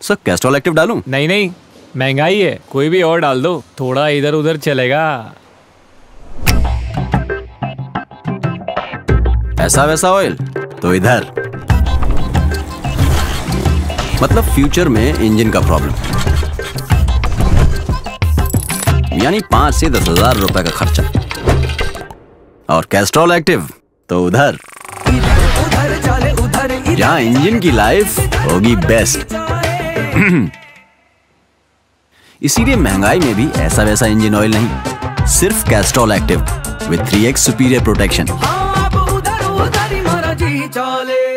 Sir Castrol active डालूं? नहीं नहीं, महंगाई है, कोई भी और डाल दो, थोड़ा इधर उधर चलेगा। ऐसा वैसा ऑयल तो इधर, मतलब फ्यूचर में इंजन का प्रॉब्लम, यानी 5 से 10 हजार रुपए का खर्चा। और कैस्ट्रॉल एक्टिव तो उधर, जहां इंजन की लाइफ होगी बेस्ट। इसीलिए महंगाई में भी ऐसा वैसा इंजन ऑयल नहीं, सिर्फ Castrol active with 3x superior protection.